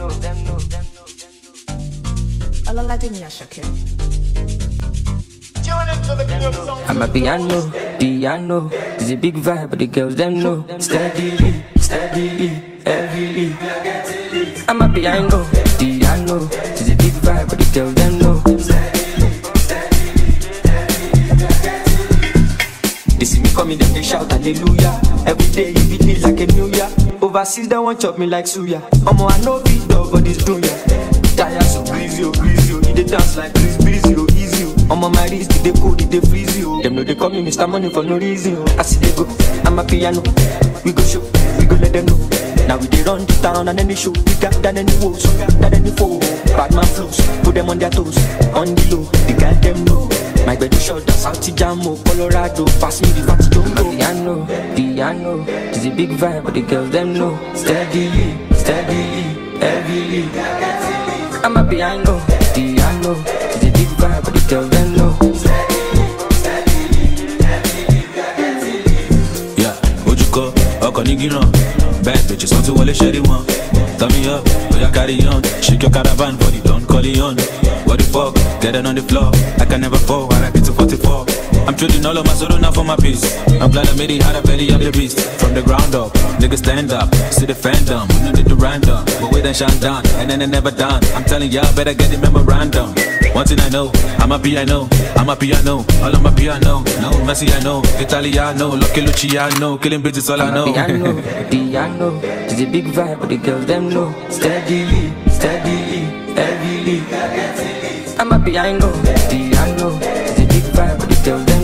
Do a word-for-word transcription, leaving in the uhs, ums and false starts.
know, them know, them know, them know. Ololade ni Asake. I'm a piano, piano. It's a big vibe, but the girls them know. Steadily, steadily, heavily. I'm a piano, piano. It's a big vibe, but the girls them know. They see me coming, then they shout hallelujah. Every day you beat me like a new year. Overseas they want chop me like suya. Omo I know beat dog for this dunya. Tire so breezy, oh breezy, oh. He dey dance like breeze, breezy, oh easy, oh. Omo my wrist, they cold, they freeze, oh. Them know they call me Mister Money for no reason, oh. I see they go, I'm a piano. We go show, we go let them know. Now we dey run the town and any show bigger than any woes, than any foe. Bad man flows, put them on their toes, on the low. The guy them know. My bed is short, South Jamo, Colorado. Pass me the fat don't go. Piano, piano. It's a big vibe, but the girls them know. Steadily, steadily, heavily. I'm a piano, piano. It's a big vibe, but the girls them know. Yeah, what you call? Oko Nigiran. Bad bitches want to wale shady one. Turn me up, oh yeah carry on. Shake your caravan, body don't call it on. What the fuck? Get it on the floor. I can never fall. I like it to forty-four. I'm trading all of my soul now for my peace. I'm glad I made it out of belly of the beast. From the ground up, niggas stand up. See the fandom, we know the random. But we then shine down, and then they never done. I'm telling y'all, better get the memorandum. One thing I know, I'm a piano, I'm a piano. All of my piano, no Messi I know. Italiano, Lucky Luciano. Killing bitches all I know. Piano, piano. It's a big vibe, but the girls them know. Steadily, steadily, heavily. I'm a piano, piano. It's a big vibe, but the girls them know.